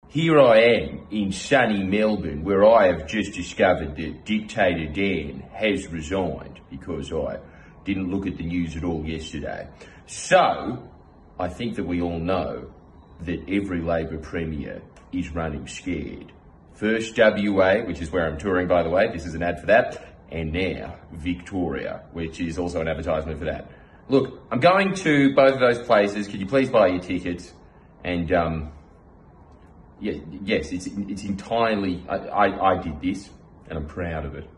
Here I am in sunny Melbourne, where I have just discovered that Dictator Dan has resigned because I didn't look at the news at all yesterday. So, I think that we all know that every Labor Premier is running scared. First WA, which is where I'm touring, by the way, this is an ad for that, and now Victoria, which is also an advertisement for that. Look, I'm going to both of those places. Could you please buy your tickets? And yes, it's entirely, I did this, and I'm proud of it.